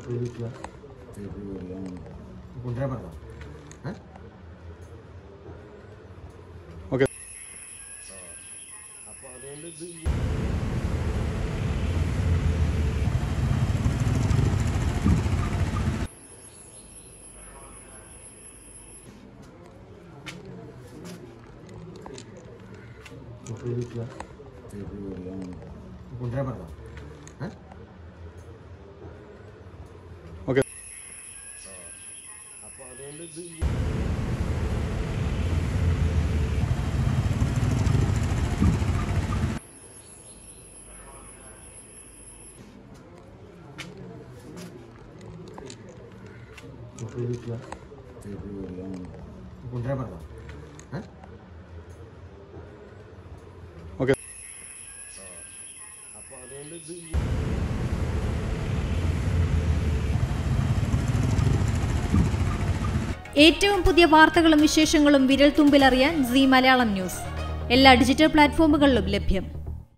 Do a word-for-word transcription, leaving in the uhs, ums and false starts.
Okay. Okay. Okay. ഏറ്റവും പുതിയ വാർത്തകളും വിശേഷങ്ങളും വിരൽ തുമ്പിലറിയാൻ സീ മലയാളം ന്യൂസ് എല്ലാ ഡിജിറ്റൽ പ്ലാറ്റ്ഫോമുകളിലും ലഭ്യം.